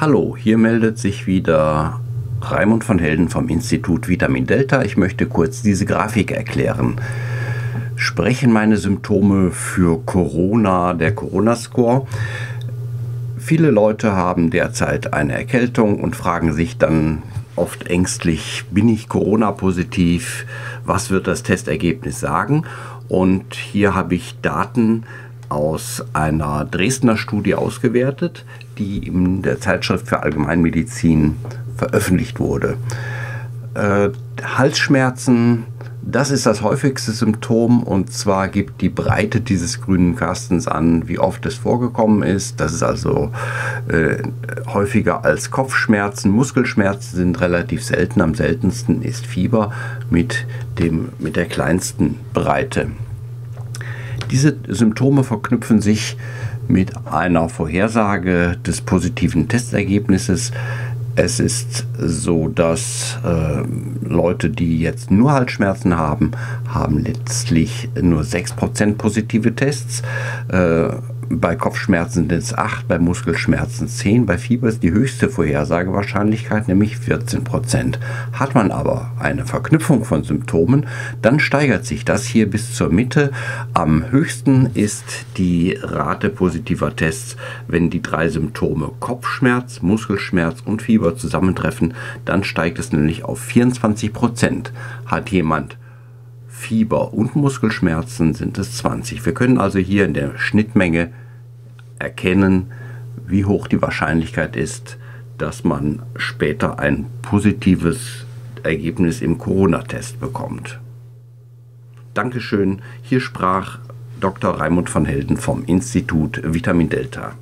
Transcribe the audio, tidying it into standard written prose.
Hallo, hier meldet sich wieder Raimund von Helden vom Institut Vitamin Delta. Ich möchte kurz diese Grafik erklären. Sprechen meine Symptome für Corona, der Corona-Score? Viele Leute haben derzeit eine Erkältung und fragen sich dann oft ängstlich, bin ich Corona-positiv? Was wird das Testergebnis sagen? Und hier habe ich Daten aus einer Dresdner Studie ausgewertet, die in der Zeitschrift für Allgemeinmedizin veröffentlicht wurde. Halsschmerzen, das ist das häufigste Symptom, und zwar gibt die Breite dieses grünen Kastens an, wie oft es vorgekommen ist. Das ist also häufiger als Kopfschmerzen. Muskelschmerzen sind relativ selten. Am seltensten ist Fieber mit der kleinsten Breite. Diese Symptome verknüpfen sich mit einer Vorhersage des positiven Testergebnisses. Es ist so, dass Leute, die jetzt nur Halsschmerzen haben letztlich nur 6% positive Tests. Bei Kopfschmerzen sind es 8%, bei Muskelschmerzen 10%, bei Fieber ist die höchste Vorhersagewahrscheinlichkeit, nämlich 14%. Hat man aber eine Verknüpfung von Symptomen, dann steigert sich das hier bis zur Mitte. Am höchsten ist die Rate positiver Tests, wenn die 3 Symptome Kopfschmerz, Muskelschmerz und Fieber zusammentreffen. Dann steigt es nämlich auf 24%. Hat jemand Fieber und Muskelschmerzen, sind es 20. Wir können also hier in der Schnittmenge erkennen, wie hoch die Wahrscheinlichkeit ist, dass man später ein positives Ergebnis im Corona-Test bekommt. Dankeschön. Hier sprach Dr. Raimund von Helden vom Institut Vitamin Delta.